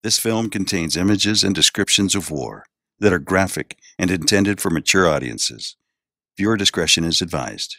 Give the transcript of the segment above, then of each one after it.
This film contains images and descriptions of war that are graphic and intended for mature audiences. Viewer discretion is advised.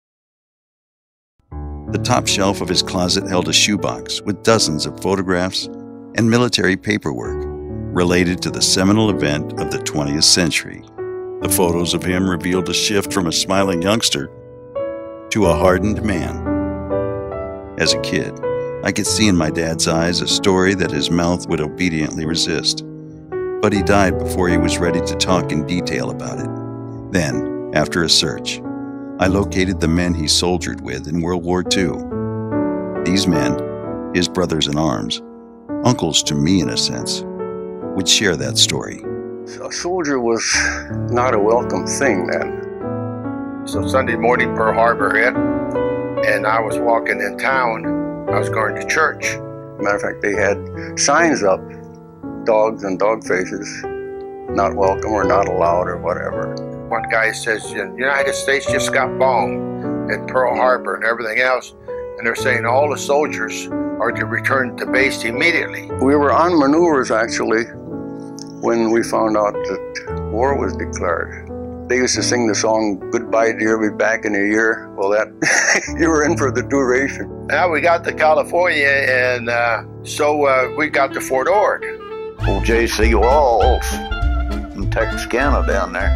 The top shelf of his closet held a shoebox with dozens of photographs and military paperwork related to the seminal event of the 20th century. The photos of him revealed a shift from a smiling youngster to a hardened man. As a kid, I could see in my dad's eyes a story that his mouth would obediently resist. But he died before he was ready to talk in detail about it. Then, after a search, I located the men he soldiered with in World War II. These men, his brothers in arms, uncles to me in a sense, would share that story. A soldier was not a welcome thing then. So Sunday morning, Pearl Harbor hit, and I was walking in town. I was going to church. Matter of fact, they had signs up, dogs and dog faces, not welcome or not allowed or whatever. One guy says, the United States just got bombed at Pearl Harbor and everything else, and they're saying all the soldiers are to return to base immediately. We were on maneuvers, actually, when we found out that war was declared. They used to sing the song, "Goodbye dear, be back in a year." Well, that you were in for the duration. Now we got to California, and so we got to Fort Ord. Old J.C. Walls in Texarkana down there.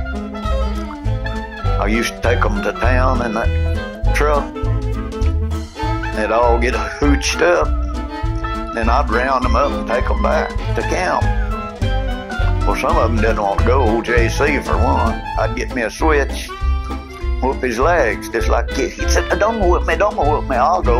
I used to take them to town in that truck. They'd all get hooched up. Then I'd round them up and take them back to camp. Well, some of them didn't want to go. Old J.C. for one. I'd get me a switch, whoop his legs, just like he said, don't whoop me, I'll go.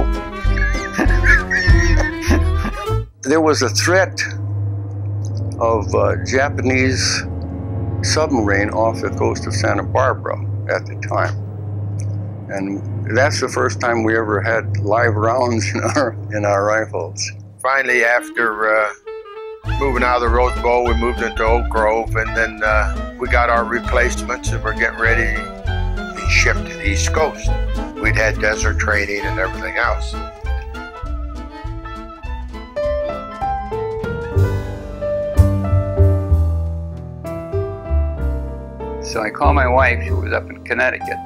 There was a threat of a Japanese submarine off the coast of Santa Barbara at the time. And that's the first time we ever had live rounds in our rifles. Finally, after moving out of the Rose Bowl, we moved into Oak Grove, and then we got our replacements, and we're getting ready to be shipped to the East Coast. We'd had desert training and everything else. So I called my wife, who was up in Connecticut,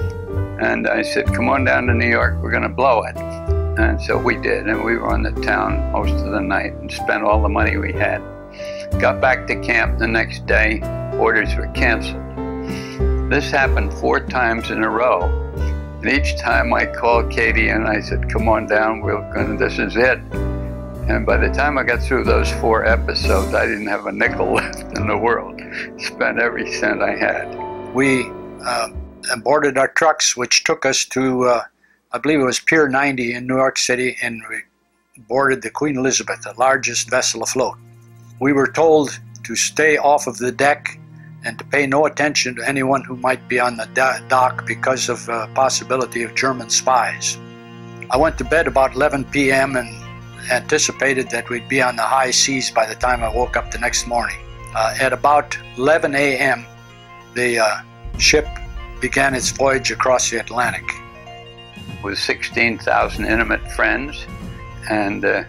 and I said, come on down to New York, we're gonna blow it. And so we did, and we were on the town most of the night and spent all the money we had. Got back to camp the next day, orders were canceled. This happened 4 times in a row. And each time I called Katie and I said, come on down, this is it. And by the time I got through those 4 episodes, I didn't have a nickel left in the world. Spent every cent I had. We boarded our trucks, which took us to I believe it was Pier 90 in New York City, and we boarded the Queen Elizabeth, the largest vessel afloat. We were told to stay off of the deck and to pay no attention to anyone who might be on the dock because of the possibility of German spies. I went to bed about 11 p.m. and anticipated that we'd be on the high seas by the time I woke up the next morning. At about 11 a.m., the ship began its voyage across the Atlantic. With 16,000 intimate friends, and the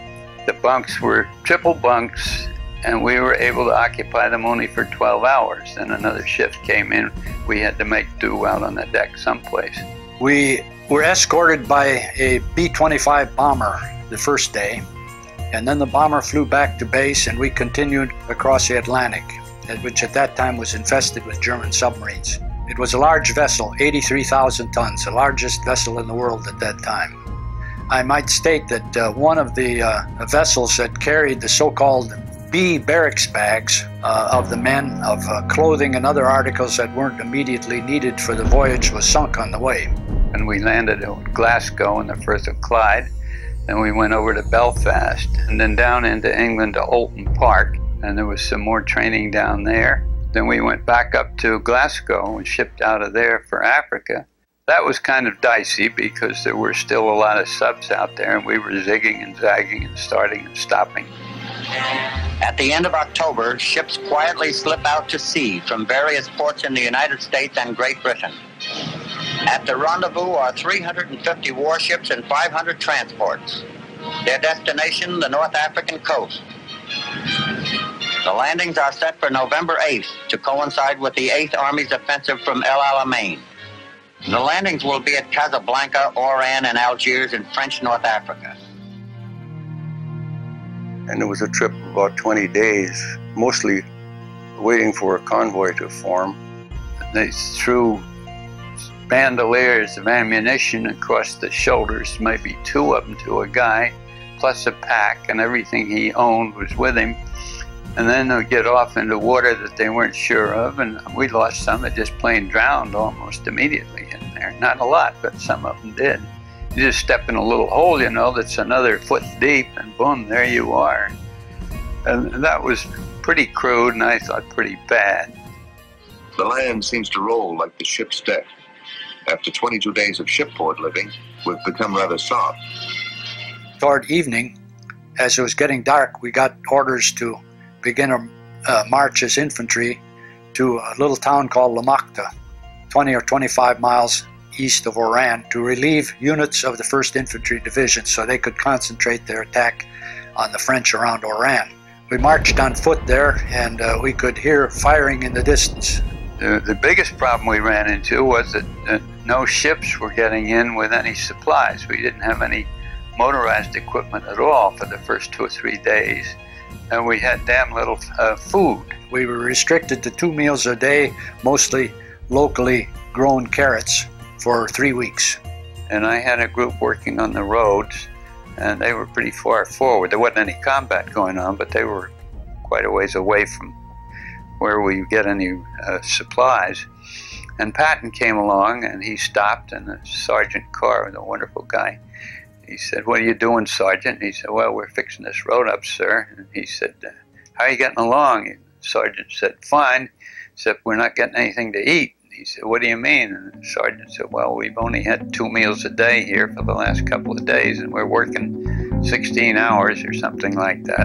bunks were triple bunks, and we were able to occupy them only for 12 hours. Then another shift came in. We had to make do out on the deck someplace. We were escorted by a B-25 bomber the first day, and then the bomber flew back to base, and we continued across the Atlantic, which at that time was infested with German submarines. It was a large vessel, 83,000 tons, the largest vessel in the world at that time. I might state that one of the vessels that carried the so-called B barracks bags of the men, of clothing and other articles that weren't immediately needed for the voyage, was sunk on the way. And we landed at Glasgow in the Firth of Clyde, and we went over to Belfast, and then down into England to Oulton Park, and there was some more training down there. Then we went back up to Glasgow and shipped out of there for Africa. That was kind of dicey because there were still a lot of subs out there, and we were zigging and zagging and starting and stopping. At the end of October, ships quietly slip out to sea from various ports in the United States and Great Britain. At the rendezvous are 350 warships and 500 transports. Their destination, the North African coast. The landings are set for November 8th to coincide with the 8th Army's offensive from El Alamein. The landings will be at Casablanca, Oran, and Algiers in French North Africa. And it was a trip of about 20 days, mostly waiting for a convoy to form. They threw bandoliers of ammunition across the shoulders, maybe 2 of them to a guy, plus a pack, and everything he owned was with him. And then they'd get off into water that they weren't sure of, and we lost some that just plain drowned almost immediately in there. Not a lot, but some of them did. You just step in a little hole, you know, that's another foot deep, and boom, there you are. And that was pretty crude, and I thought pretty bad. The land seems to roll like the ship's deck. After 22 days of shipboard living, we've become rather soft. Toward evening, as it was getting dark, we got orders to begin a march as infantry to a little town called Lamakta, 20 or 25 miles east of Oran, to relieve units of the 1st Infantry Division so they could concentrate their attack on the French around Oran. We marched on foot there, and we could hear firing in the distance. The biggest problem we ran into was that no ships were getting in with any supplies. We didn't have any motorized equipment at all for the first 2 or 3 days, and we had damn little food. We were restricted to 2 meals a day, mostly locally grown carrots, for 3 weeks. And I had a group working on the roads, and they were pretty far forward. There wasn't any combat going on, but they were quite a ways away from where we get any supplies. And Patton came along, and he stopped in a sergeant car, with a wonderful guy. He said, "What are you doing, Sergeant?" And he said, "Well, we're fixing this road up, sir." And he said, "How are you getting along?" And the sergeant said, "Fine, except we're not getting anything to eat." He said, "What do you mean?" And the sergeant said, "Well, we've only had 2 meals a day here for the last couple of days, and we're working 16 hours or something like that."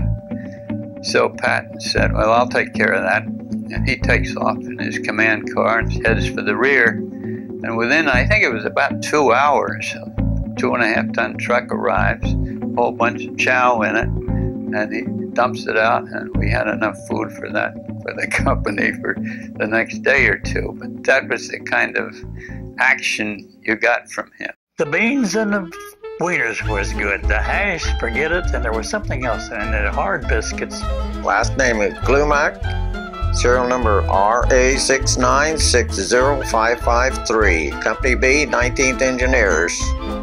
So Patton said, "Well, I'll take care of that." And he takes off in his command car and heads for the rear. And within, I think it was about 2 hours, a 2.5-ton truck arrives, a whole bunch of chow in it, and he dumps it out, and we had enough food for that, for the company for the next day or two. But that was the kind of action you got from him. The beans and the wieners was good. The hash, forget it, and there was something else, and the hard biscuits. Last name is Glumac, serial number RA6960553, Company B, 19th Engineers.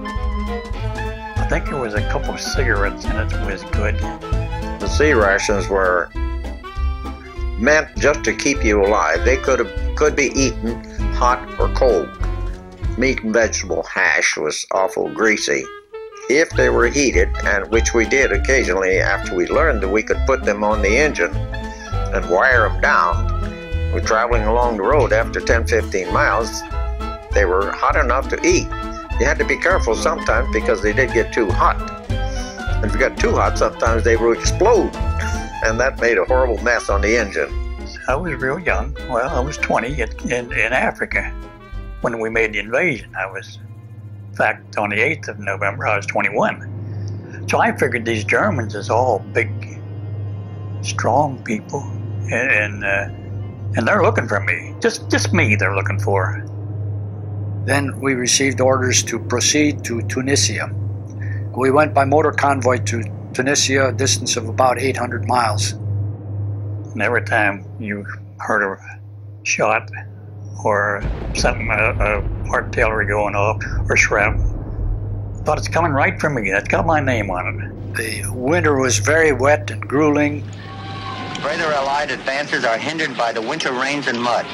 I think there was a couple of cigarettes in it. It was good. The sea rations were meant just to keep you alive. They could be eaten hot or cold. Meat and vegetable hash was awful greasy. If they were heated, and which we did occasionally after we learned that we could put them on the engine and wire them down, we're traveling along the road after 10-15 miles, they were hot enough to eat. You had to be careful sometimes because they did get too hot. And if you got too hot, sometimes they would explode, and that made a horrible mess on the engine. I was real young. Well, I was 20 in Africa when we made the invasion. I was, in fact, on the 8th of November, I was 21. So I figured these Germans is all big, strong people, and they're looking for me. Just me they're looking for. Then we received orders to proceed to Tunisia. We went by motor convoy to Tunisia, a distance of about 800 miles. And every time you heard a shot or something, artillery going off or shrapnel, thought it's coming right from me. That's got my name on it. The winter was very wet and grueling. Further Allied advances are hindered by the winter rains and mud.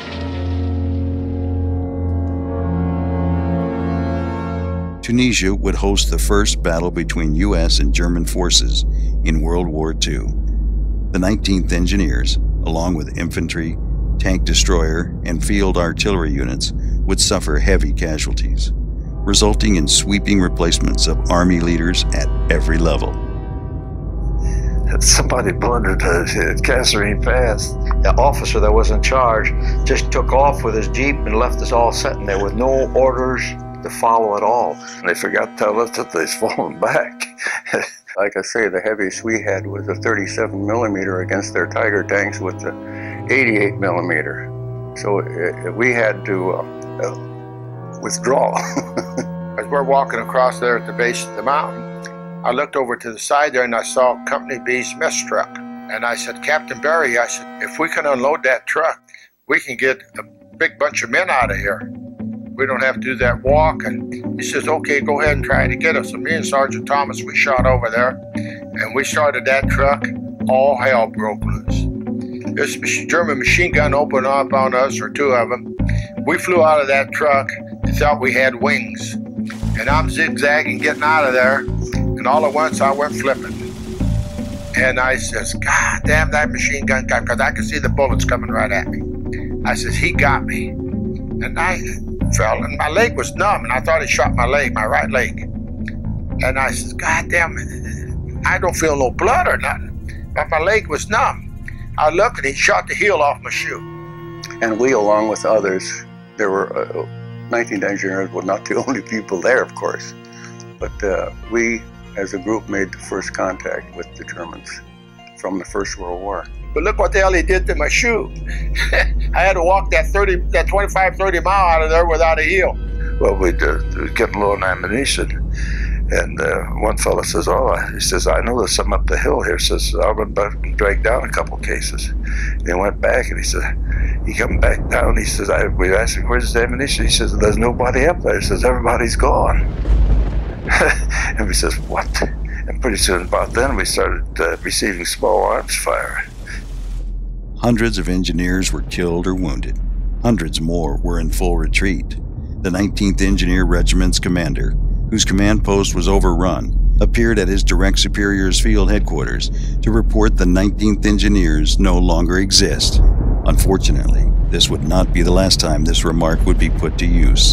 Tunisia would host the first battle between U.S. and German forces in World War II. The 19th Engineers, along with infantry, tank destroyer, and field artillery units, would suffer heavy casualties, resulting in sweeping replacements of Army leaders at every level. Somebody blundered at Kasserine Pass. The officer that was in charge just took off with his Jeep and left us all sitting there with no orders, to follow at all. And they forgot to tell us that they's fallen back. Like I say, the heaviest we had was a 37 millimeter against their Tiger tanks with the 88 millimeter. So we had to withdraw. As we're walking across there at the base of the mountain, I looked over to the side there and I saw Company B's mess truck. And I said, Captain Barry, I said, if we can unload that truck, we can get a big bunch of men out of here. We don't have to do that walk. And he says, okay, go ahead and try to get us. So me and Sergeant Thomas, we shot over there and we started that truck. All hell broke loose. This German machine gun opened up on us, or two of them. We flew out of that truck and thought we had wings. And I'm zigzagging, getting out of there. And all at once I went flipping. And I says, God damn that machine gun guy, because I could see the bullets coming right at me. I says, he got me. And I fell, and my leg was numb, and I thought he shot my leg, my right leg. And I says, God damn it, I don't feel no blood or nothing, but my leg was numb. I looked, and he shot the heel off my shoe. And we, along with others, there were 19th engineers, were not the only people there, of course, but we, as a group, made the first contact with the Germans from the First World War. But look what the hell he did to my shoe. I had to walk that 25, 30 mile out of there without a heel. Well, we kept low on ammunition. And one fellow says, he says, I know there's some up the hill here. Says, I went back and dragged down a couple cases. And he went back and he said, he come back down. He says, we asked him, where's the ammunition? He says, there's nobody up there. He says, everybody's gone. And we says, what? And pretty soon about then we started receiving small arms fire. Hundreds of engineers were killed or wounded. Hundreds more were in full retreat. The 19th Engineer Regiment's commander, whose command post was overrun, appeared at his direct superior's field headquarters to report the 19th Engineers no longer exist. Unfortunately, this would not be the last time this remark would be put to use.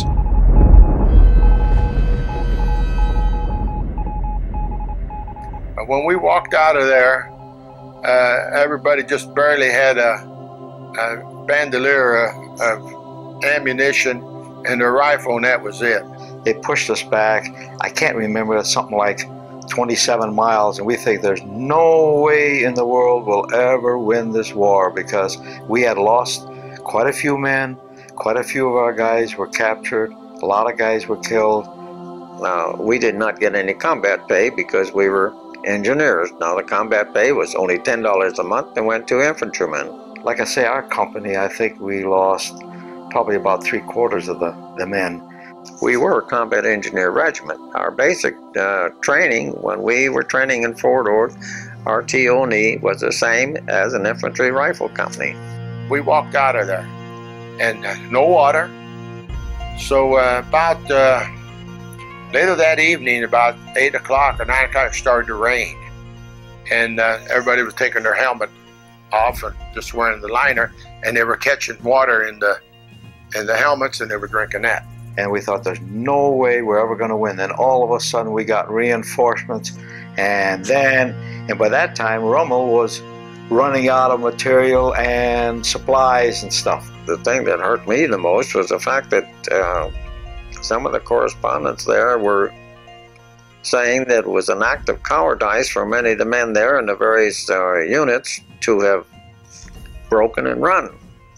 When we walked out of there, everybody just barely had a bandolier of ammunition and a rifle, and that was it. They pushed us back. I can't remember, something like 27 miles, and we think there's no way in the world we'll ever win this war, because we had lost quite a few men, quite a few of our guys were captured, a lot of guys were killed. We did not get any combat pay because we were engineers. Now the combat pay was only $10 a month and went to infantrymen. Like I say, our company, I think we lost probably about 3/4 of the men. We were a combat engineer regiment. Our basic training, when we were training in Fort Worth, our T.O.N.E. was the same as an infantry rifle company. We walked out of there, and no water. So about later that evening, about 8 o'clock or 9 o'clock, it started to rain. And everybody was taking their helmet off and just wearing the liner, and they were catching water in the helmets, and they were drinking that. And we thought there's no way we're ever going to win. Then all of a sudden we got reinforcements, and by that time Rommel was running out of material and supplies and stuff. The thing that hurt me the most was the fact that some of the correspondents there were saying that it was an act of cowardice for many of the men there in the various units to have broken and run.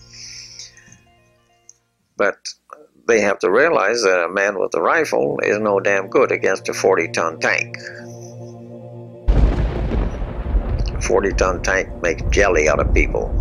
But they have to realize that a man with a rifle is no damn good against a 40-ton tank. A 40-ton tank makes jelly out of people.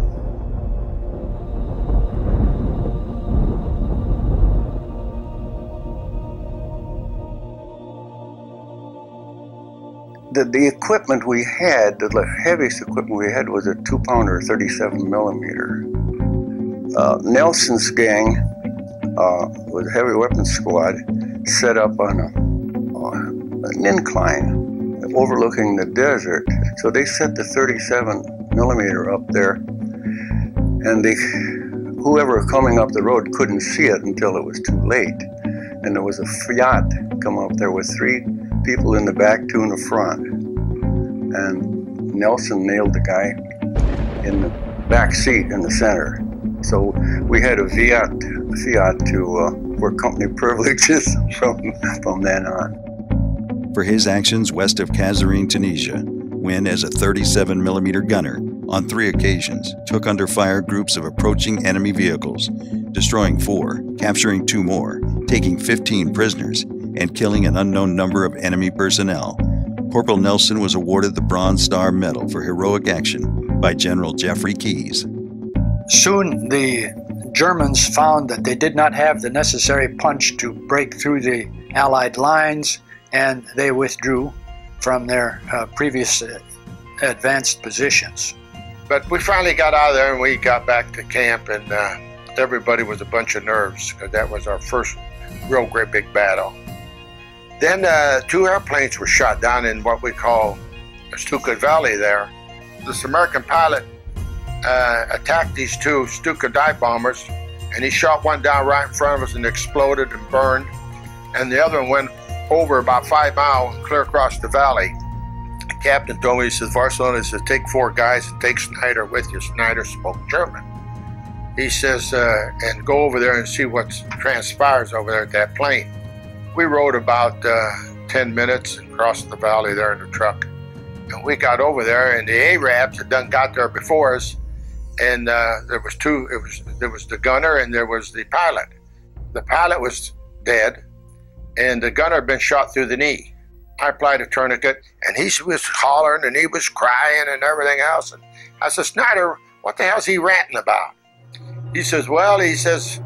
The equipment we had, the heaviest equipment we had was a 2-pounder 37 millimeter. Nelson's gang was a heavy weapons squad set up on an incline overlooking the desert. So they set the 37 millimeter up there, and whoever coming up the road couldn't see it until it was too late. And there was a Fiat come up there with 3 people in the back, 2 in the front. And Nelson nailed the guy in the back seat in the center. So we had a Fiat to were company privileges from then on. For his actions west of Kasserine, Tunisia, when, as a 37mm gunner, on 3 occasions, took under fire groups of approaching enemy vehicles, destroying 4, capturing 2 more, taking 15 prisoners, and killing an unknown number of enemy personnel, Corporal Nelson was awarded the Bronze Star Medal for heroic action by General Jeffrey Keyes. Soon the Germans found that they did not have the necessary punch to break through the Allied lines, and they withdrew from their previous advanced positions. But we finally got out of there and we got back to camp, and everybody was a bunch of nerves because that was our first real great big battle. Then 2 airplanes were shot down in what we call Stuka Valley there. This American pilot attacked these 2 Stuka dive bombers, and he shot one down right in front of us and exploded and burned, and the other one went over about 5 miles clear across the valley. The captain told me, he says, Barcelona, he says, take 4 guys and take Snyder with you. Snyder spoke German. He says, and go over there and see what transpires over there at that plane. We rode about 10 minutes and crossed the valley there in the truck. And we got over there, and the Arabs had done got there before us, and there was 2, there was the gunner and there was the pilot. The pilot was dead, and the gunner had been shot through the knee. I applied a tourniquet, and he was hollering, and he was crying and everything else. And I said, Snyder, what the hell's he ranting about? He says, well, he says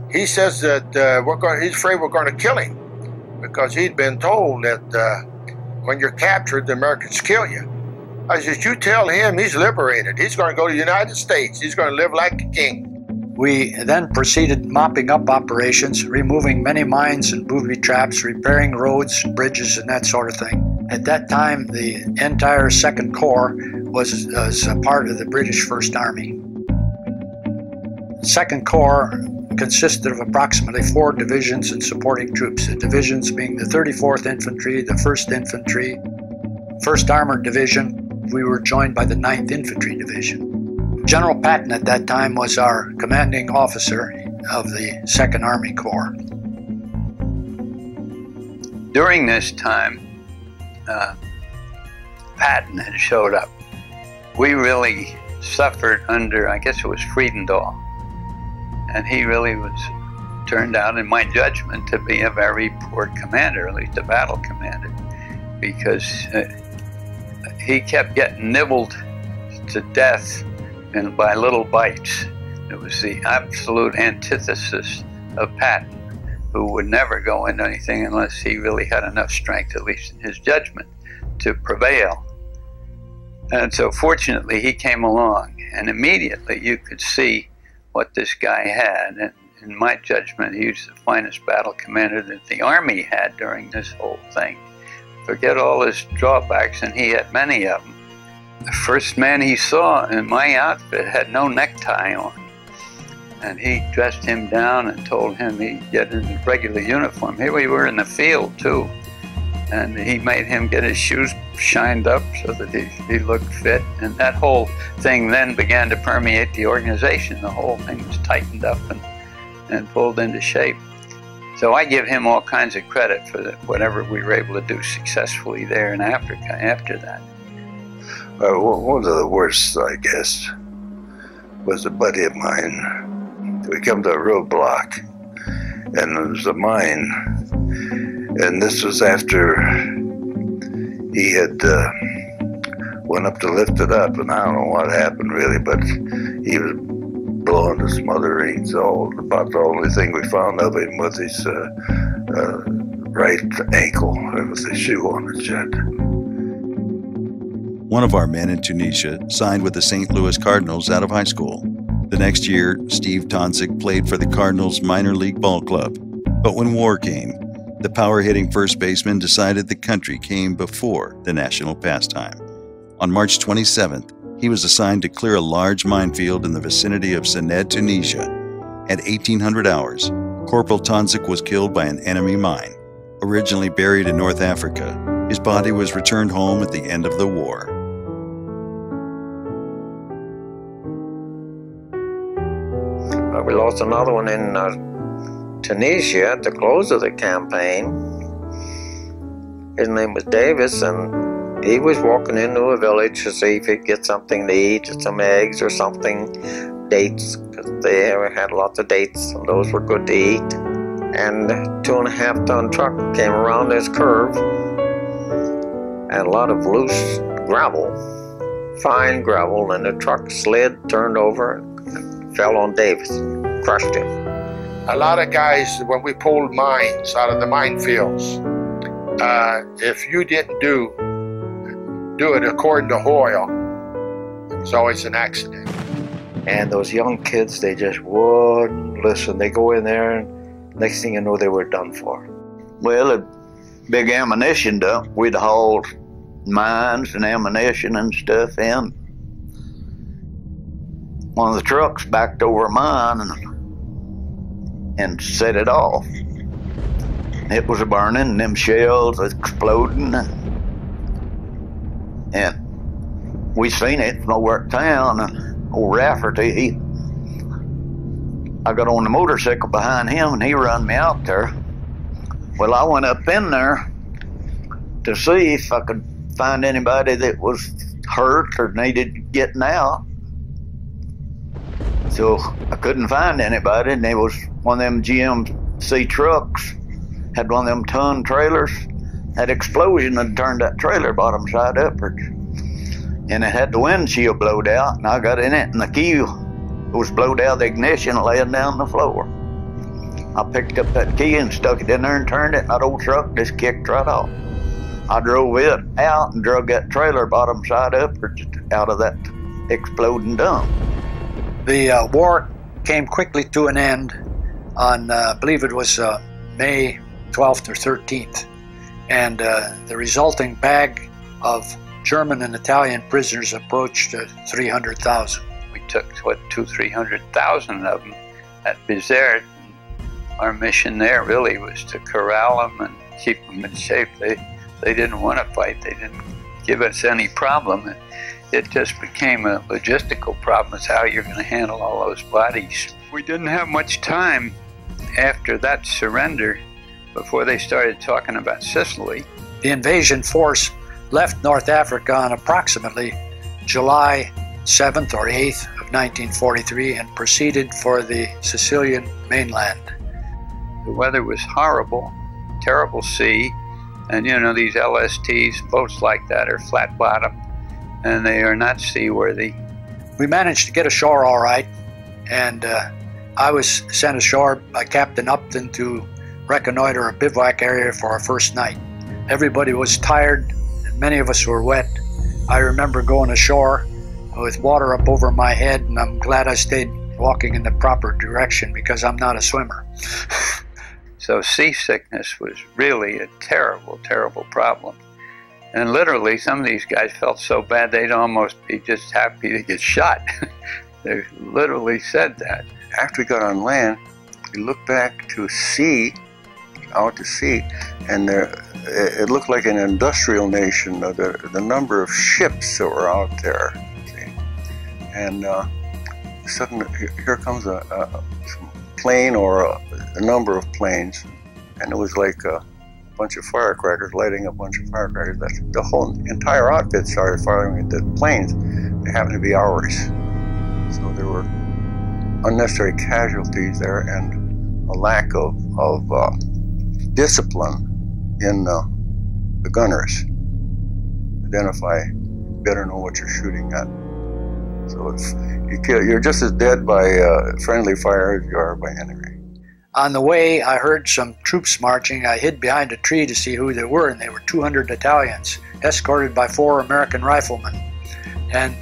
that he's afraid we're going to kill him, because he'd been told that when you're captured, the Americans kill you. I said, you tell him he's liberated. He's going to go to the United States. He's going to live like a king. We then proceeded mopping up operations, removing many mines and booby traps, repairing roads, bridges, and that sort of thing. At that time, the entire 2nd Corps was a part of the British First Army. The 2nd Corps consisted of approximately 4 divisions and supporting troops, the divisions being the 34th Infantry, the 1st Infantry, 1st Armored Division. We were joined by the 9th Infantry Division. General Patton at that time was our commanding officer of the 2nd Army Corps. During this time, Patton had showed up. We really suffered under, I guess it was Friedendahl. And he really was turned out, in my judgment, to be a very poor commander, at least a battle commander, because he kept getting nibbled to death and by little bites. It was the absolute antithesis of Patton, who would never go into anything unless he really had enough strength, at least in his judgment, to prevail. And so fortunately he came along, and immediately you could see what this guy had. And in my judgment, he was the finest battle commander that the Army had during this whole thing. Forget all his drawbacks, and he had many of them. The first man he saw in my outfit had no necktie on, and he dressed him down and told him he'd get in his regular uniform. Here we were in the field too, and he made him get his shoes shined up so that he looked fit, and that whole thing then began to permeate the organization. The whole thing was tightened up and pulled into shape. So I give him all kinds of credit for whatever we were able to do successfully there in Africa after that. One of the worst, I guess, was a buddy of mine. We come to a roadblock, and there was a mine, and this was after he had went up to lift it up, and I don't know what happened really, but he was blowing to smithereens. About the only thing we found of him was his right ankle. There was a shoe on his shed. One of our men in Tunisia signed with the St. Louis Cardinals out of high school. The next year, Steve Tonzik played for the Cardinals minor league ball club. But when war came, the power-hitting first baseman decided the country came before the national pastime. On March 27th, he was assigned to clear a large minefield in the vicinity of Sened, Tunisia. At 1800 hours, Corporal Tonzik was killed by an enemy mine. Originally buried in North Africa, his body was returned home at the end of the war. We lost another one in Tunisia at the close of the campaign. His name was Davis, and he was walking into a village to see if he'd get something to eat, some eggs or something, dates, because they had lots of dates, and those were good to eat. And a 2.5-ton truck came around this curve, and a lot of loose gravel, fine gravel, and the truck slid, turned over, and fell on Davis, crushed him. A lot of guys, when we pulled mines out of the minefields, if you didn't do it according to Hoyle, it was always an accident. And those young kids, they just wouldn't listen. They go in there, and next thing you know, they were done for. Well, a big ammunition dump. We'd hauled mines and ammunition and stuff in. One of the trucks backed over mine and set it off. It was burning, and them shells exploding, and we seen it from over at town. And old Rafferty, I got on the motorcycle behind him, and he run me out there. Well, I went up in there to see if I could find anybody that was hurt or needed getting out. So I couldn't find anybody, and there was one of them GMC trucks, had one of them ton trailers. That explosion had turned that trailer bottom side upwards, and it had the windshield blowed out, and I got in it, and the key was blowed out of the ignition, laying down the floor. I picked up that key and stuck it in there and turned it, and that old truck just kicked right off. I drove it out and drug that trailer bottom side upwards out of that exploding dump. The war came quickly to an end on, I believe it was May 12th or 13th. And the resulting bag of German and Italian prisoners approached 300,000. We took, 200,000-300,000 of them at Bizerte. Our mission there really was to corral them and keep them in shape. They didn't want to fight. They didn't give us any problem. It just became a logistical problem. It's how you're going to handle all those bodies. We didn't have much time after that surrender before they started talking about Sicily. The invasion force left North Africa on approximately July 7th or 8th of 1943 and proceeded for the Sicilian mainland. The weather was horrible, terrible sea, and you know these LSTs, boats like that are flat bottom, and they are not seaworthy. We managed to get ashore all right, and I was sent ashore by Captain Upton to reconnoiter a bivouac area for our first night. Everybody was tired, and many of us were wet. I remember going ashore with water up over my head, and I'm glad I stayed walking in the proper direction because I'm not a swimmer. So seasickness was really a terrible, terrible problem. And literally, some of these guys felt so bad they'd almost be just happy to get shot. They literally said that. After we got on land, we looked back to sea, out to sea, and it looked like an industrial nation, the number of ships that were out there. See? And suddenly, here comes a plane or a number of planes, and it was like a bunch of firecrackers, lighting a bunch of firecrackers. The whole entire outfit started firing at the planes. They happened to be ours. So there were unnecessary casualties there and a lack of discipline in the gunners. Identify, better know what you're shooting at. So you're just as dead by friendly fire as you are by enemy. On the way, I heard some troops marching. I hid behind a tree to see who they were, and they were 200 Italians, escorted by 4 American riflemen. And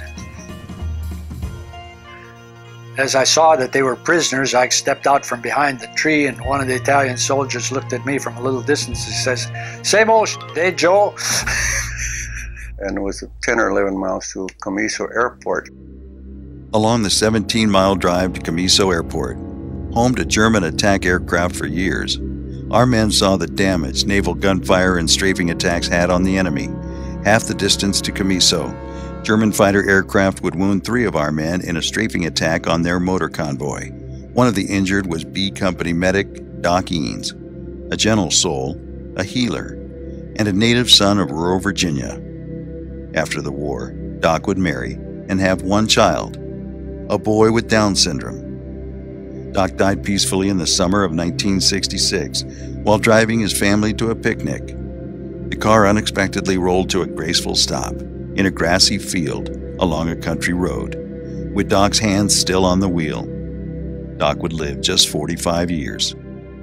as I saw that they were prisoners, I stepped out from behind the tree, and one of the Italian soldiers looked at me from a little distance and says, "Same old shit, Joe?" And it was 10 or 11 miles to Commisso Airport. Along the 17-mile drive to Commisso Airport, home to German attack aircraft for years, our men saw the damage naval gunfire and strafing attacks had on the enemy. Half the distance to Commisso, German fighter aircraft would wound 3 of our men in a strafing attack on their motor convoy. One of the injured was B Company medic Doc Eanes, a gentle soul, a healer, and a native son of rural Virginia. After the war, Doc would marry and have one child, a boy with Down syndrome. Doc died peacefully in the summer of 1966 while driving his family to a picnic. The car unexpectedly rolled to a graceful stop in a grassy field along a country road, with Doc's hands still on the wheel. Doc would live just 45 years.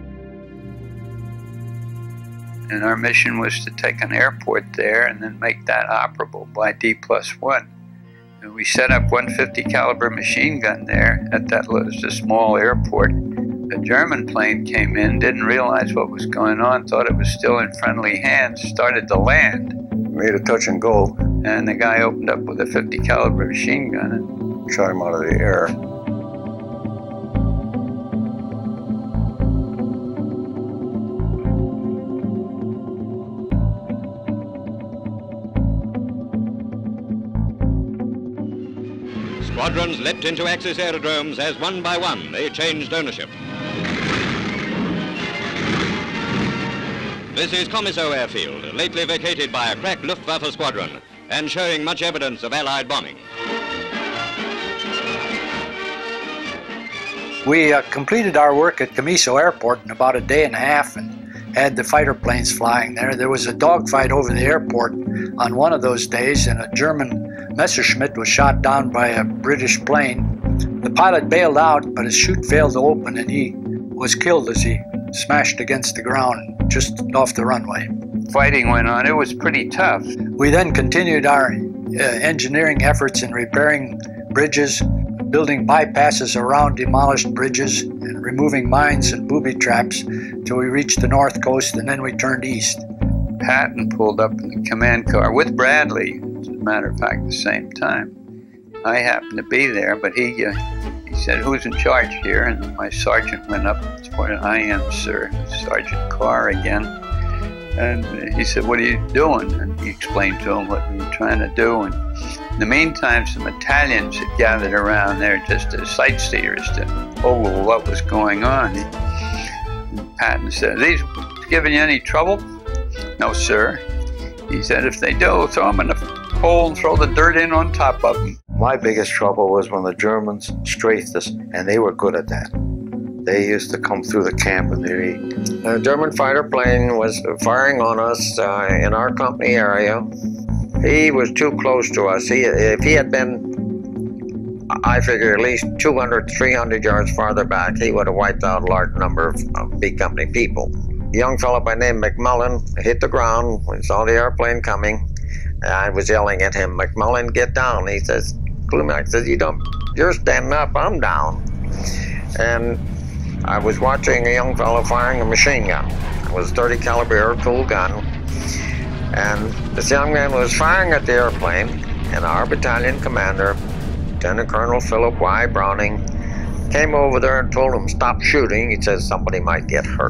And our mission was to take an airport there and then make that operable by D+1. And we set up 150 caliber machine gun there at that was a small airport. A German plane came in, didn't realize what was going on, thought it was still in friendly hands, started to land. Made a touch and go. And the guy opened up with a 50 caliber machine gun and shot him out of the air. Squadrons leapt into Axis aerodromes as one by one they changed ownership. This is Comiso Airfield, lately vacated by a crack Luftwaffe squadron and showing much evidence of Allied bombing. We completed our work at Comiso Airport in about a day and a half and had the fighter planes flying there. There was a dogfight over the airport on one of those days, and a German Messerschmitt was shot down by a British plane. The pilot bailed out, but his chute failed to open, and he was killed as he smashed against the ground just off the runway. Fighting went on. It was pretty tough. We then continued our engineering efforts in repairing bridges, building bypasses around demolished bridges, and removing mines and booby traps till we reached the north coast, and then we turned east. Patton pulled up in the command car with Bradley, as a matter of fact, at the same time. I happened to be there, but he said, "Who's in charge here?" And my sergeant went up. "I am, sir." Sergeant Carr again. And he said, "What are you doing?" And he explained to him what we were trying to do. And in the meantime, some Italians had gathered around there just as sightseers to ogle what was going on. And Patton said, "Are these giving you any trouble?" "No, sir." He said, "If they do, throw them in a hole and throw the dirt in on top of them." My biggest trouble was when the Germans strafed us, and they were good at that. They used to come through the camp and a German fighter plane was firing on us in our company area. He was too close to us. If he had been, I figure, at least 200, 300 yards farther back, he would have wiped out a large number of B Company people. A young fellow by name McMullen hit the ground. We saw the airplane coming. I was yelling at him, "McMullen, get down." He says, "Klumak," says, "You're standing up, I'm down." And I was watching a young fellow firing a machine gun. It was a 30 caliber air-cooled gun. And this young man was firing at the airplane, and our battalion commander, Lieutenant Colonel Philip Y. Browning, came over there and told him, "Stop shooting." He says, "Somebody might get hurt."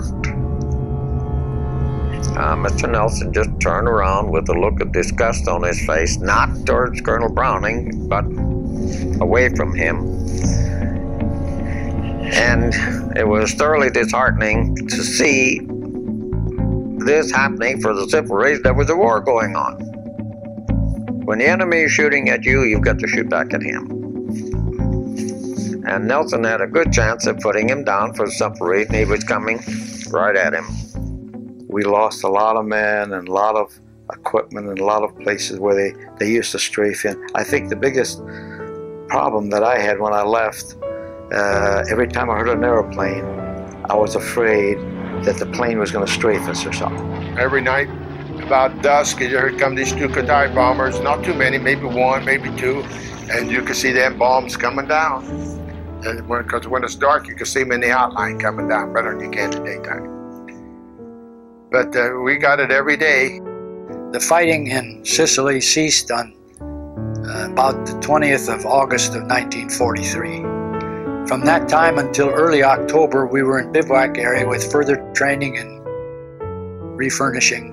Mr. Nelson just turned around with a look of disgust on his face, not towards Colonel Browning, but away from him. And it was thoroughly disheartening to see this happening for the simple reason there was a war going on. When the enemy is shooting at you, you've got to shoot back at him. And Nelson had a good chance of putting him down for the simple reason he was coming right at him. We lost a lot of men and a lot of equipment and a lot of places where they used to strafe in. I think the biggest problem that I had when I left, every time I heard an airplane, I was afraid that the plane was going to strafe us or something. Every night about dusk, here come these two Qatari bombers, not too many, maybe one, maybe two, and you could see them bombs coming down. Because when it's dark, you can see them in the outline coming down better than you can in the daytime. But we got it every day. The fighting in Sicily ceased on about the 20th of August of 1943. From that time until early October, we were in bivouac area with further training and refurnishing.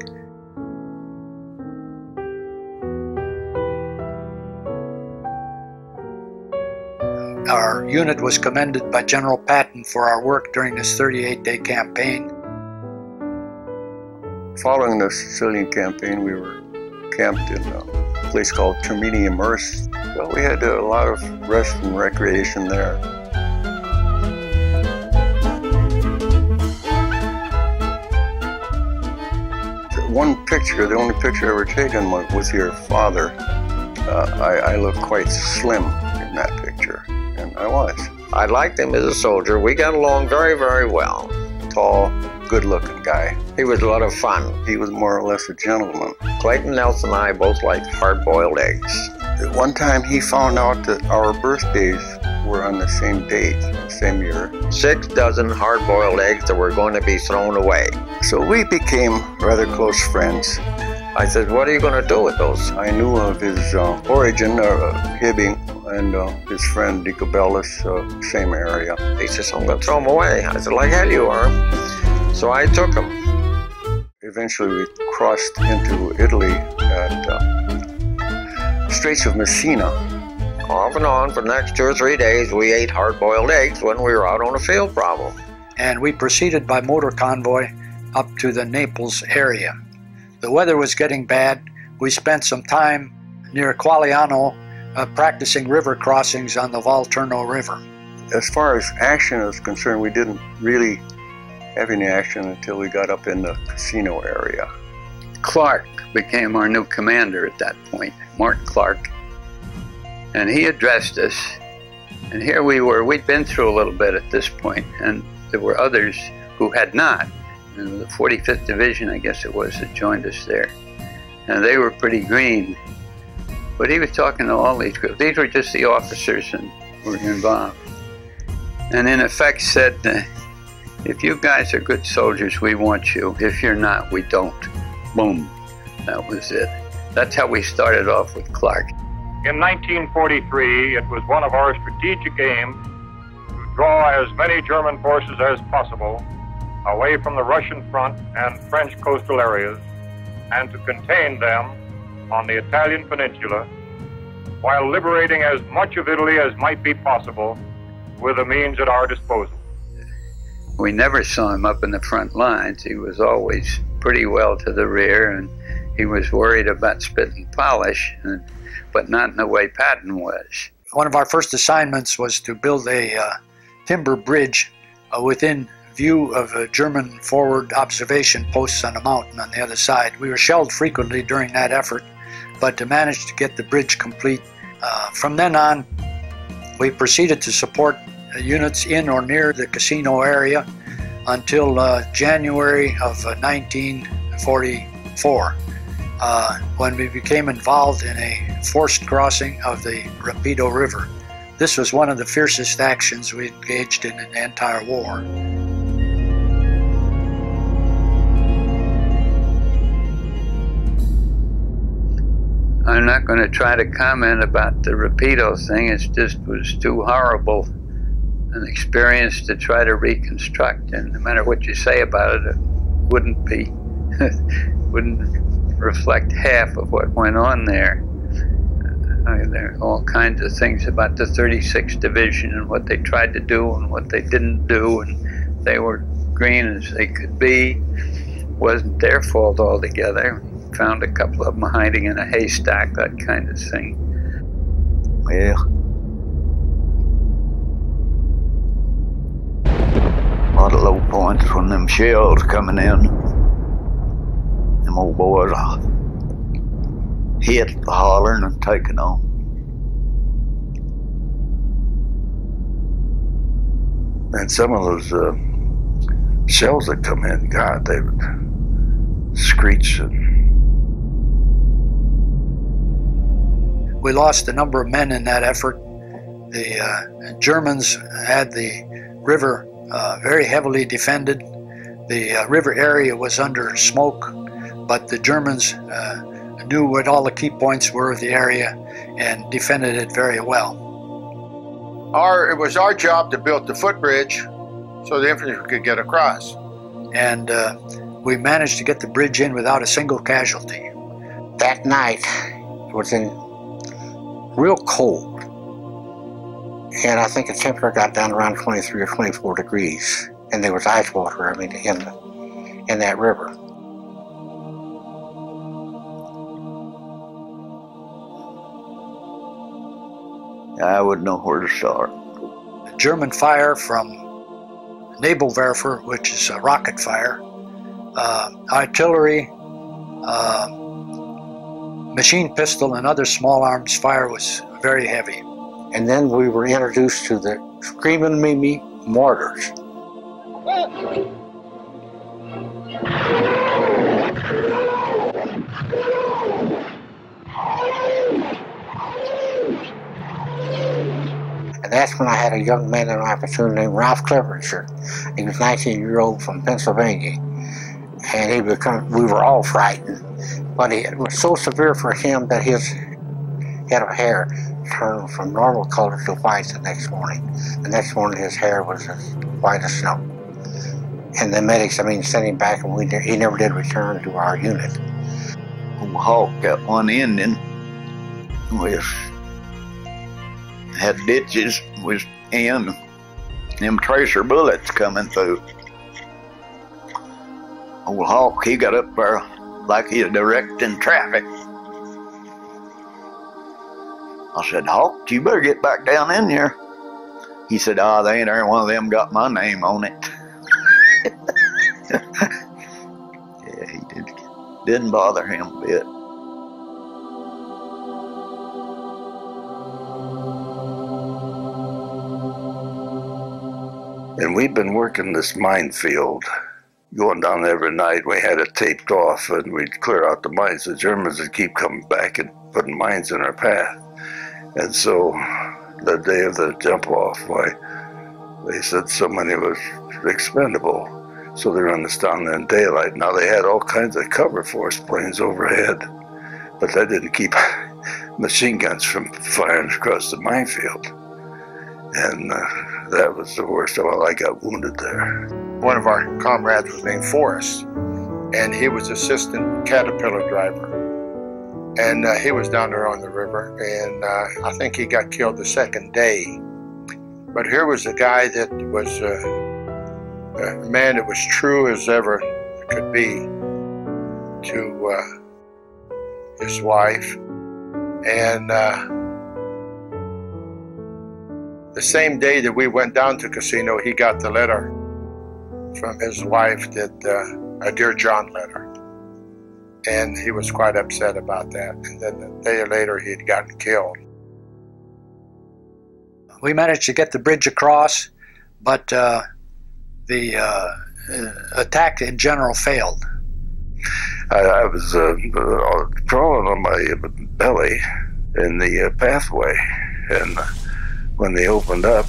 Our unit was commended by General Patton for our work during this 38-day campaign. Following the Sicilian campaign, we were camped in a place called Termini Immerse. Well, we had a lot of rest and recreation there. One picture, the only picture ever taken was with your father. I looked quite slim in that picture, and I was. I liked him as a soldier. We got along very, very well. Tall, good-looking guy. He was a lot of fun. He was more or less a gentleman. Clayton Nelson and I both liked hard-boiled eggs. At one time, he found out that our birthdays were on the same date, the same year. 6 dozen hard-boiled eggs that were going to be thrown away. So we became rather close friends. I said, what are you going to do with those? I knew of his origin, Hibbing, and his friend Dicobellus, same area. He says, I'm going to throw them away. I said, like hell you are. So I took them. Eventually we crossed into Italy at Straits of Messina. Off and on for the next 2 or 3 days, we ate hard-boiled eggs when we were out on a field problem. And we proceeded by motor convoy up to the Naples area. The weather was getting bad. We spent some time near Qualiano practicing river crossings on the Volturno River. As far as action is concerned, we didn't really have any action until we got up in the casino area. Clark became our new commander at that point, Mark Clark. And he addressed us, and here we were. We'd been through a little bit at this point, and there were others who had not. And the 45th Division, I guess it was, that joined us there. And they were pretty green. But he was talking to all these groups. These were just the officers and were involved. And in effect said, if you guys are good soldiers, we want you. If you're not, we don't. Boom. That was it. That's how we started off with Clark. In 1943, it was one of our strategic aims to draw as many German forces as possible away from the Russian front and French coastal areas, and to contain them on the Italian peninsula, while liberating as much of Italy as might be possible with the means at our disposal. We never saw him up in the front lines. He was always pretty well to the rear, and he was worried about spit and polish, but not in the way Patton was. One of our first assignments was to build a timber bridge within view of German forward observation posts on a mountain on the other side. We were shelled frequently during that effort, but managed to get the bridge complete. From then on, we proceeded to support units in or near the casino area until January of 1944, when we became involved in a forced crossing of the Rapido River. This was one of the fiercest actions we engaged in the entire war. I'm not going to try to comment about the Rapido thing. It just was too horrible an experience to try to reconstruct, and no matter what you say about it, it wouldn't reflect half of what went on there. There are all kinds of things about the 36th Division and what they tried to do and what they didn't do, and they were green as they could be. Wasn't their fault altogether. Found a couple of them hiding in a haystack, that kind of thing. Yeah. A lot of low points when them shells coming in. Them old boys hit hollering and taking on. And some of those shells that come in, God, they would screech. We lost a number of men in that effort. The Germans had the river very heavily defended. The river area was under smoke, but the Germans knew what all the key points were of the area and defended it very well. It was our job to build the footbridge so the infantry could get across. And we managed to get the bridge in without a single casualty. That night, it was real cold. And I think the temperature got down around 23 or 24 degrees. And there was ice water, I mean, in that river. I wouldn't know where to start. German fire from Nebelwerfer, which is a rocket fire, artillery, machine pistol, and other small arms fire was very heavy. And then we were introduced to the Screaming Mimi mortars. And that's when I had a young man in my platoon named Ralph Clevenger. He was 19-year-old from Pennsylvania. And we were all frightened. But it was so severe for him that his head of hair turned from normal color to white the next morning. The next morning his hair was as white as snow. And the medics, sent him back, and he never did return to our unit. Hawk got one ending with had ditches with and them tracer bullets coming through. Old Hawk, he got up there like he was directing traffic. I said, Hawk, you better get back down in here. He said, they ain't there. One of them got my name on it. Yeah, he didn't bother him a bit. And we've been working this minefield, going down every night. We had it taped off, and we'd clear out the mines. The Germans would keep coming back and putting mines in our path. And so the day of the jump off, they said so many was expendable. So they run us down there in daylight. Now they had all kinds of cover force planes overhead, but that didn't keep machine guns from firing across the minefield. And that was the worst of all. I got wounded there. One of our comrades was named Forrest, and he was assistant Caterpillar driver. And he was down there on the river, and I think he got killed the second day. But here was a guy that was a man that was true as ever could be to his wife. And the same day that we went down to Casino, he got the letter from his wife, that a Dear John letter. And he was quite upset about that. And then a day later, he had gotten killed. We managed to get the bridge across, but the attack in general failed. I was crawling on my belly in the pathway, and when they opened up,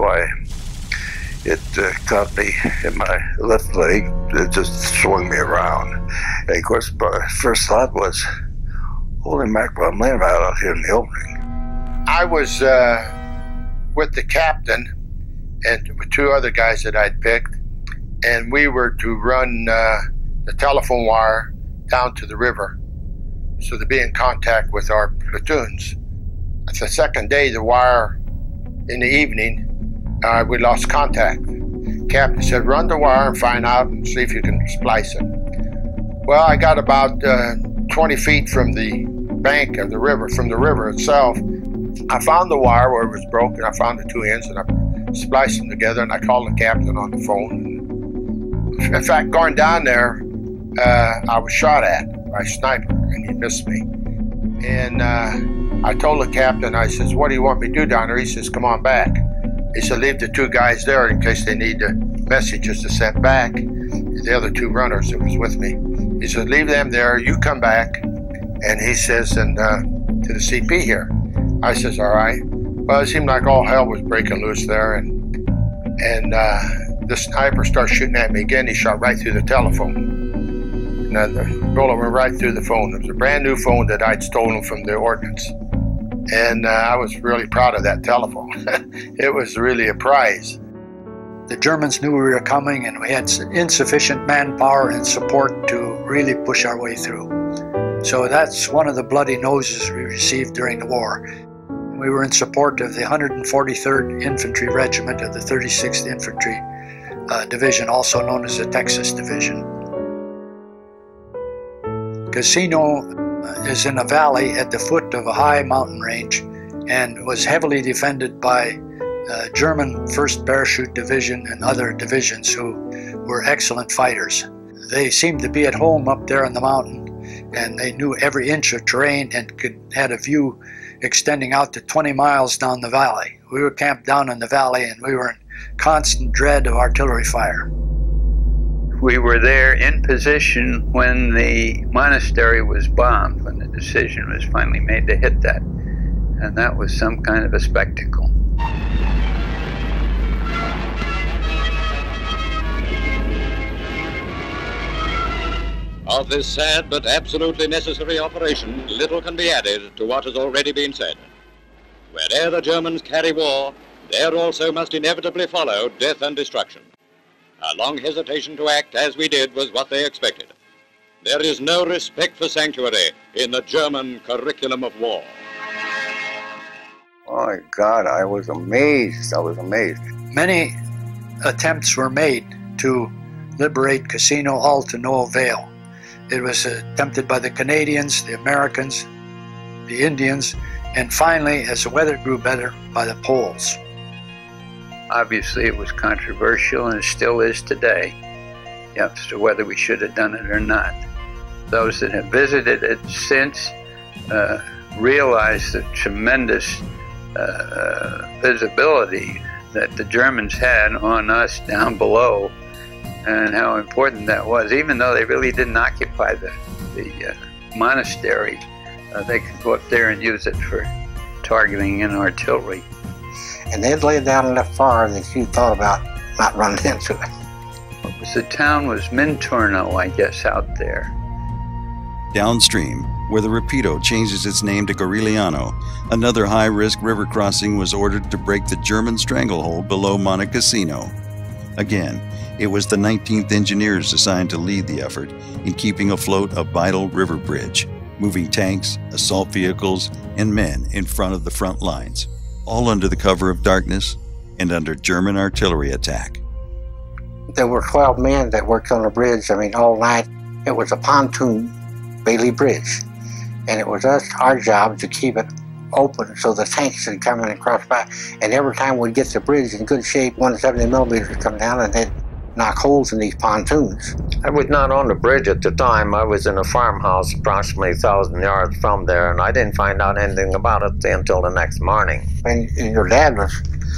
it caught me in my left leg. It just swung me around. And of course, my first thought was, holy mackerel, I'm laying right out here in the opening. I was with the captain and with two other guys that I'd picked, and we were to run the telephone wire down to the river so to be in contact with our platoons. The second day, the wire in the evening, we lost contact. Captain said, run the wire and find out and see if you can splice it. Well, I got about 20 feet from the bank of the river, from the river itself. I found the wire where it was broken. I found the two ends and I spliced them together, and I called the captain on the phone. In fact, going down there, I was shot at by a sniper, and he missed me. And I told the captain, I says, what do you want me to do down there? He says, come on back. He said, leave the two guys there in case they need messages to send back. The other two runners that was with me. He said, leave them there, you come back. And he says, and to the CP here. I says, all right. Well, it seemed like all hell was breaking loose there, and the sniper started shooting at me again. He shot right through the telephone. And then the bullet went right through the phone. It was a brand new phone that I'd stolen from the ordnance. And I was really proud of that telephone. It was really a prize. The Germans knew we were coming, and we had insufficient manpower and support to really push our way through. So that's one of the bloody noses we received during the war. We were in support of the 143rd Infantry Regiment of the 36th Infantry Division, also known as the Texas Division. Cassino is in a valley at the foot of a high mountain range and was heavily defended by German 1st Parachute Division and other divisions who were excellent fighters. They seemed to be at home up there on the mountain, and they knew every inch of terrain and had a view extending out to 20 miles down the valley. We were camped down in the valley, and we were in constant dread of artillery fire. We were there in position when the monastery was bombed, when the decision was finally made to hit that. And that was some kind of a spectacle. Of this sad but absolutely necessary operation, little can be added to what has already been said. Where'er the Germans carry war, there also must inevitably follow death and destruction. A long hesitation to act as we did was what they expected. There is no respect for sanctuary in the German curriculum of war. Oh my God, I was amazed. I was amazed. Many attempts were made to liberate Cassino, all to no avail. It was attempted by the Canadians, the Americans, the Indians, and finally, as the weather grew better, by the Poles. Obviously, it was controversial, and it still is today, as to whether we should have done it or not. Those that have visited it since realize the tremendous visibility that the Germans had on us down below, and how important that was. Even though they really didn't occupy the monastery, they could go up there and use it for targeting and artillery. And they'd lay down enough fire that you thought about not running into it. The town was Minturno, I guess, out there. Downstream, where the Rapido changes its name to Garigliano, another high-risk river crossing was ordered to break the German stranglehold below Monte Cassino. Again, it was the 19th Engineers assigned to lead the effort in keeping afloat a vital river bridge, moving tanks, assault vehicles, and men in front of the front lines, all under the cover of darkness and under German artillery attack. There were 12 men that worked on the bridge, all night. It was a pontoon Bailey Bridge, and it was our job to keep it open so the tanks would come in and cross by. And every time we'd get the bridge in good shape, 170 millimeters would come down and they'd knock holes in these pontoons. I was not on the bridge at the time. I was in a farmhouse approximately 1,000 yards from there, and I didn't find out anything about it until the next morning. And your dad was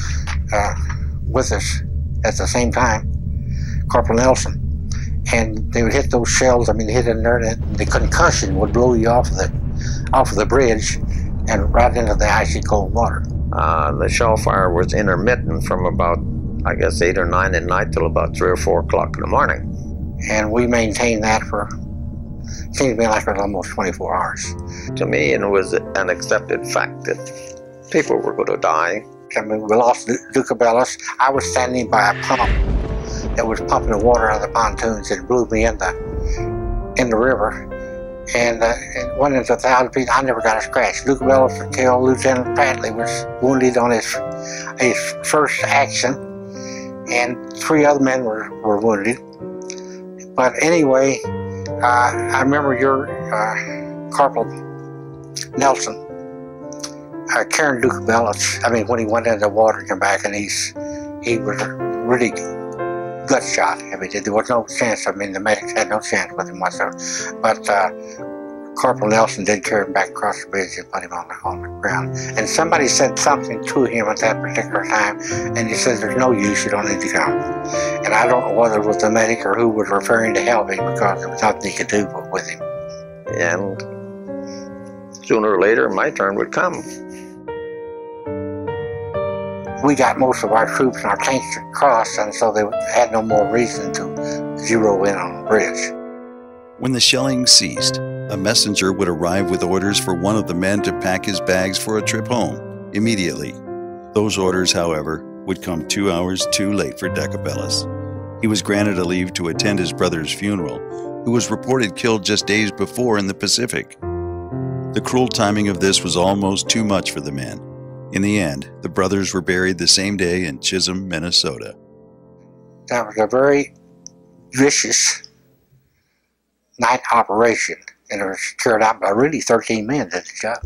with us at the same time, Corporal Nelson. And they would hit those shells, hit in there, and the concussion would blow you off of the bridge and right into the icy cold water. The shell fire was intermittent from about, 8 or 9 at night till about 3 or 4 o'clock in the morning. And we maintained that for, seemed to me like it was almost 24 hours. To me, it was an accepted fact that people were going to die. We lost Ducabellis. I was standing by a pump that was pumping the water out of the pontoons. It blew me in the river. And it went into 1,000 feet. I never got a scratch. Ducabellis was killed. Lieutenant Patley was wounded on his first action. And 3 other men were wounded. But anyway, I remember your Corporal Nelson carrying Ducabellis. When he went into the water and came back, and he was really gut shot. There was no chance. The medics had no chance with him whatsoever. But Corporal Nelson did carry him back across the bridge and put him on the ground. And somebody said something to him at that particular time, and he said, "There's no use, you don't need to come." And I don't know whether it was the medic or who was referring to help him, because there was nothing he could do with him. And sooner or later, my turn would come. We got most of our troops and our tanks across, and so they had no more reason to zero in on the bridge. When the shelling ceased, a messenger would arrive with orders for one of the men to pack his bags for a trip home immediately. Those orders, however, would come 2 hours too late for Ducabellis. He was granted a leave to attend his brother's funeral, who was reported killed just days before in the Pacific. The cruel timing of this was almost too much for the men, In the end, the brothers were buried the same day in Chisholm, Minnesota. That was a very vicious night operation, and it was carried out by really 13 men did the job.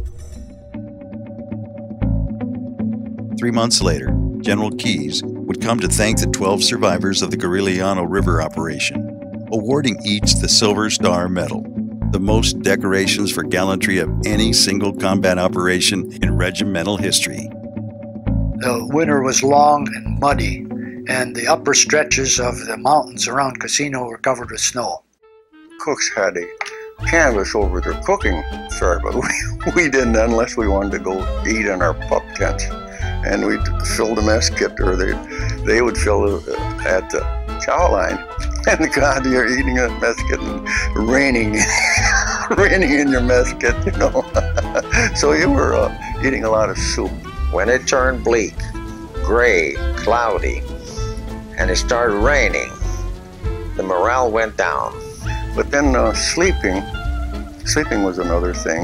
3 months later, General Keyes would come to thank the 12 survivors of the Guerillano River operation, awarding each the Silver Star Medal, the most decorations for gallantry of any single combat operation in regimental history. The winter was long and muddy, and the upper stretches of the mountains around Casino were covered with snow. Cooks had a canvas over their cooking start, but we didn't unless we wanted to go eat in our pup tents. And we'd fill the mess kit, or they would fill it at the chow line. And God, you're eating a mess kit and raining in your mess kit, you know. So you were eating a lot of soup. When it turned bleak, gray, cloudy, and it started raining, the morale went down. But then sleeping was another thing.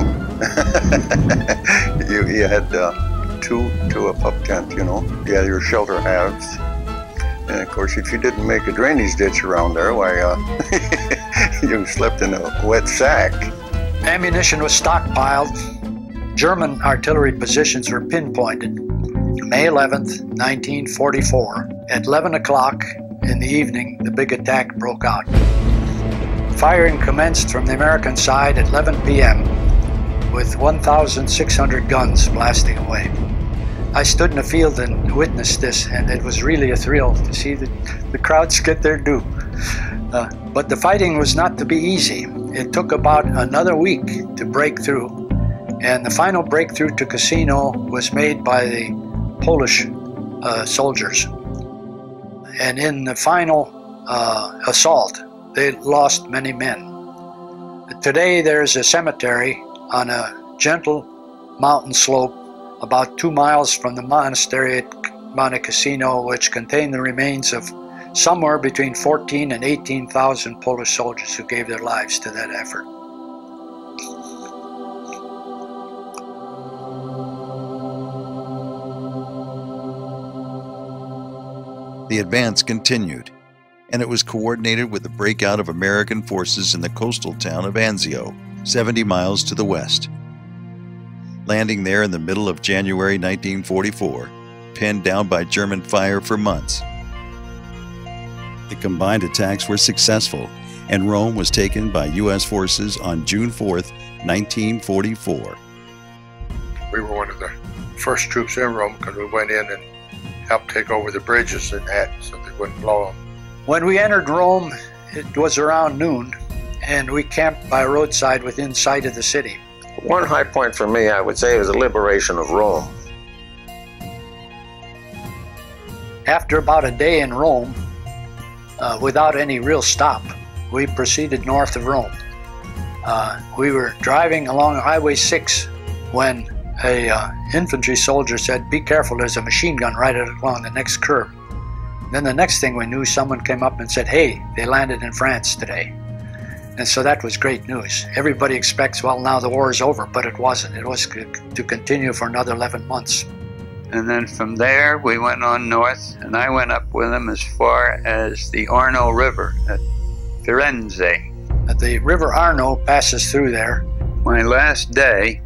you had to a pup tent, you know. You had your shelter halves. And of course, if you didn't make a drainage ditch around there, why, you slept in a wet sack. Ammunition was stockpiled. German artillery positions were pinpointed. May 11th, 1944, at 11 o'clock in the evening, the big attack broke out. Firing commenced from the American side at 11 p.m. with 1,600 guns blasting away. I stood in the field and witnessed this, and it was really a thrill to see the crowds get their due. But the fighting was not to be easy. It took about another week to break through, and the final breakthrough to Casino was made by the Polish soldiers. And in the final assault, they lost many men. Today there's a cemetery on a gentle mountain slope about 2 miles from the monastery at Monte Cassino, which contained the remains of somewhere between 14 and 18,000 Polish soldiers who gave their lives to that effort. The advance continued, and it was coordinated with the breakout of American forces in the coastal town of Anzio, 70 miles to the west. Landing there in the middle of January 1944, pinned down by German fire for months. The combined attacks were successful, and Rome was taken by U.S. forces on June 4th, 1944. We were one of the first troops in Rome because we went in and helped take over the bridges and that so they wouldn't blow them. When we entered Rome, it was around noon, and we camped by a roadside within sight of the city. One high point for me, I would say, was the liberation of Rome. After about a day in Rome, without any real stop, we proceeded north of Rome. We were driving along Highway 6 when a infantry soldier said, "Be careful, there's a machine gun right along the next curve." Then the next thing we knew, someone came up and said, "Hey, they landed in France today." And so that was great news. Everybody expects, well, now the war is over, but it wasn't. It was to continue for another 11 months. And then from there, we went on north, and I went up with them as far as the Arno River at Firenze. The River Arno passes through there. My last day,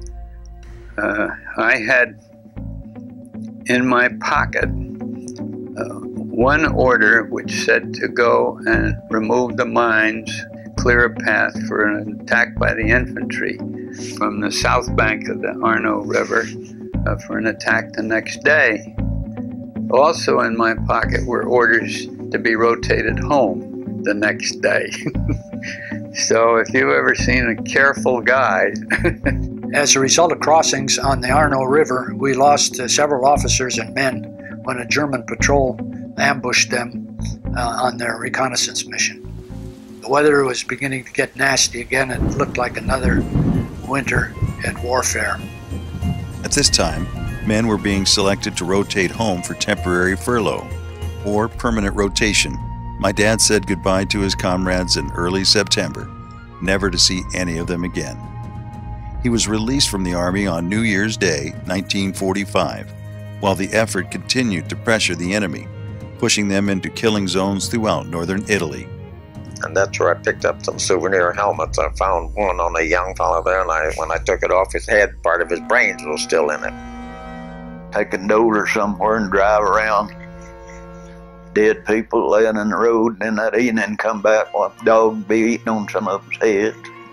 I had in my pocket one order which said to go and remove the mines, clear a path for an attack by the infantry from the south bank of the Arno River for an attack the next day. Also in my pocket were orders to be rotated home the next day. So if you've ever seen a careful guide. As a result of crossings on the Arno River, we lost several officers and men when a German patrol ambushed them on their reconnaissance mission. The weather was beginning to get nasty again. It looked like another winter in warfare. At this time, men were being selected to rotate home for temporary furlough or permanent rotation. My dad said goodbye to his comrades in early September, never to see any of them again. He was released from the Army on New Year's Day, 1945, while the effort continued to pressure the enemy, pushing them into killing zones throughout northern Italy. And that's where I picked up some souvenir helmets. I found one on a young fellow there, and when I took it off his head, part of his brains was still in it. Take a dozer somewhere and drive around. Dead people laying in the road, and then that evening come back while the dog be eating on some of them's heads.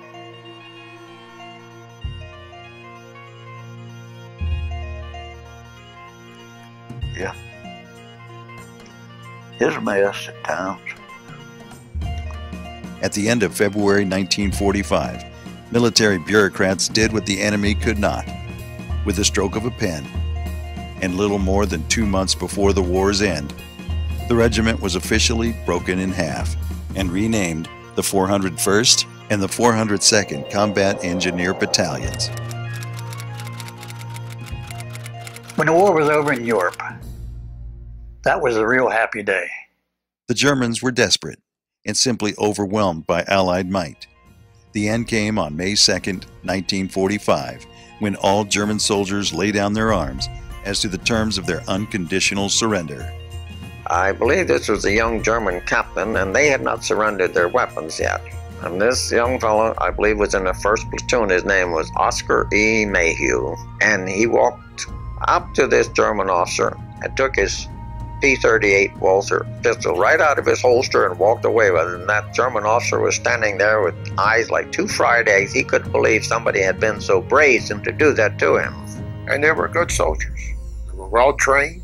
Yeah. It's a mess at times. At the end of February 1945, military bureaucrats did what the enemy could not. With the stroke of a pen, and little more than 2 months before the war's end, the regiment was officially broken in half and renamed the 401st and the 402nd Combat Engineer Battalions. When the war was over in Europe, that was a real happy day. The Germans were desperate and simply overwhelmed by Allied might. The end came on May 2nd, 1945, when all German soldiers lay down their arms as to the terms of their unconditional surrender. I believe this was a young German captain, and they had not surrendered their weapons yet. And this young fellow, I believe, was in the 1st platoon. His name was Oscar E. Mayhew. And he walked up to this German officer and took his P-38 Walther pistol right out of his holster and walked away with it. And that German officer was standing there with eyes like 2 fried eggs. He couldn't believe somebody had been so brazen to do that to him. And they were good soldiers. They were well trained,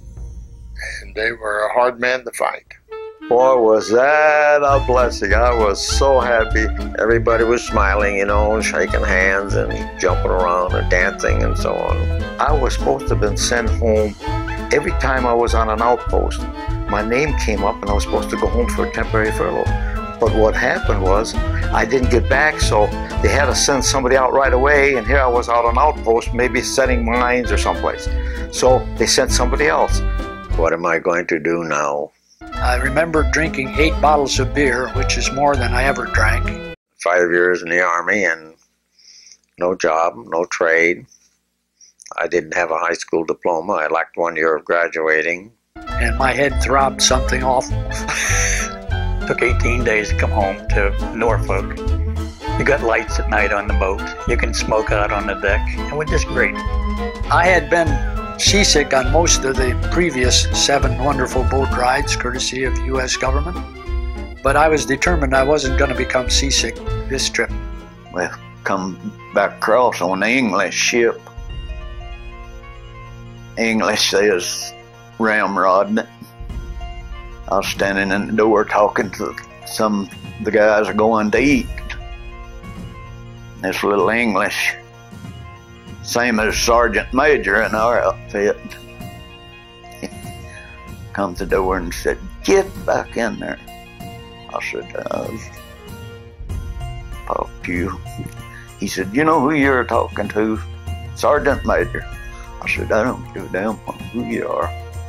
and they were a hard man to fight. Boy, was that a blessing. I was so happy. Everybody was smiling, you know, shaking hands and jumping around and dancing and so on. I was supposed to have been sent home every time I was on an outpost. My name came up and I was supposed to go home for a temporary furlough. But what happened was I didn't get back, so they had to send somebody out right away, and here I was out on outpost, maybe setting mines or someplace. So they sent somebody else. What am I going to do now? I remember drinking 8 bottles of beer, which is more than I ever drank. 5 years in the Army and no job, no trade. I didn't have a high school diploma. I lacked 1 year of graduating. And my head throbbed something awful. Took 18 days to come home to Norfolk. You got lights at night on the boat. You can smoke out on the deck. It was just great. I had been seasick on most of the previous 7 wonderful boat rides, courtesy of the U.S. government. But I was determined I wasn't going to become seasick this trip. Well, come back across on the English ship. English says ramrodding it. I was standing in the door talking to some of the guys going to eat. This little English, same as Sergeant Major in our outfit, come to the door and said, "Get back in there." I said, "Talk to you." He said, "You know who you're talking to? Sergeant Major." I said, "I don't give a damn who you are."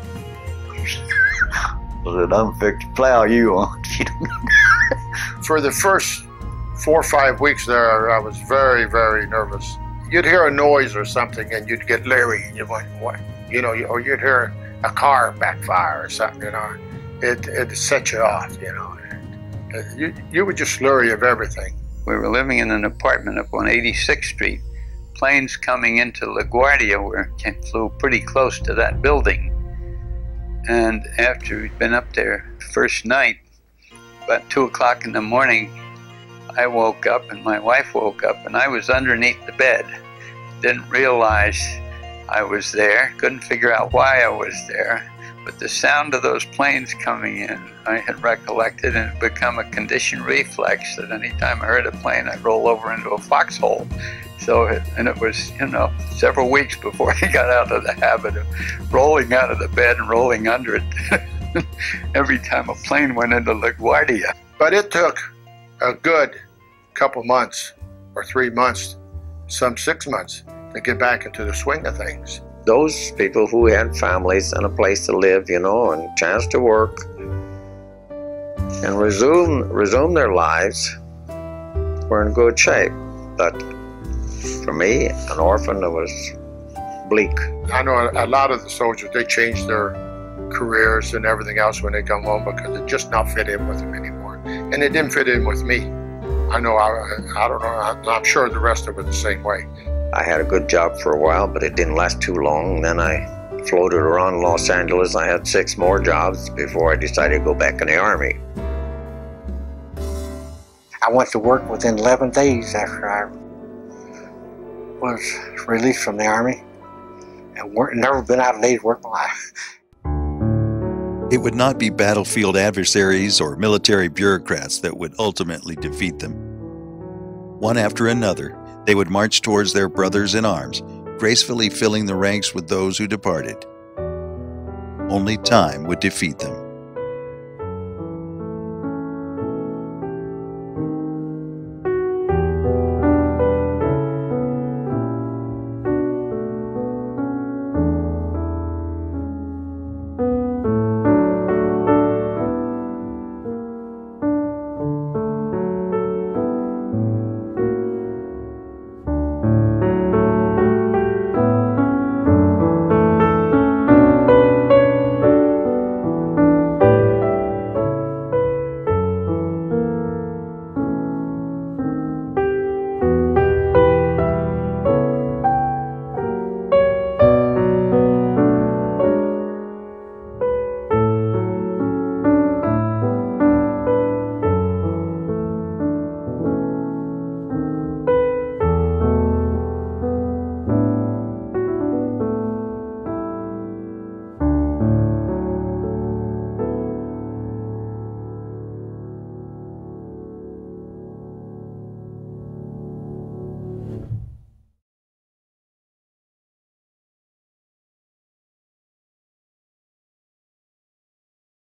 I said, "I'm fixed to plow you on." For the first 4 or 5 weeks there, I was very, very nervous. You'd hear a noise or something and you'd get leery and you went, what? You know, or you'd hear a car backfire or something, you know. It set you off, you know. You were just leery of everything. We were living in an apartment up on 86th Street. Planes coming into LaGuardia flew pretty close to that building. And after we'd been up there first night, about 2 o'clock in the morning, I woke up and my wife woke up and I was underneath the bed. Didn't realize I was there, couldn't figure out why I was there. But the sound of those planes coming in, I had recollected, and it had become a conditioned reflex that any time I heard a plane, I'd roll over into a foxhole. And it was, you know, several weeks before I got out of the habit of rolling out of the bed and rolling under it every time a plane went into LaGuardia. But it took a good couple months, or 3 months, some 6 months, to get back into the swing of things. Those people who had families and a place to live, you know, and a chance to work and resume their lives were in good shape. But For me, an orphan that was bleak. I know a lot of the soldiers, they changed their careers and everything else when they come home because it just not fit in with them anymore. And it didn't fit in with me. I know, I don't know, I'm sure the rest of it the same way. I had a good job for a while, but it didn't last too long. Then I floated around Los Angeles. I had 6 more jobs before I decided to go back in the Army. I went to work within 11 days after I was released from the Army, and never been out of day's work in my life. It would not be battlefield adversaries or military bureaucrats that would ultimately defeat them. One after another, they would march towards their brothers in arms, gracefully filling the ranks with those who departed. Only time would defeat them.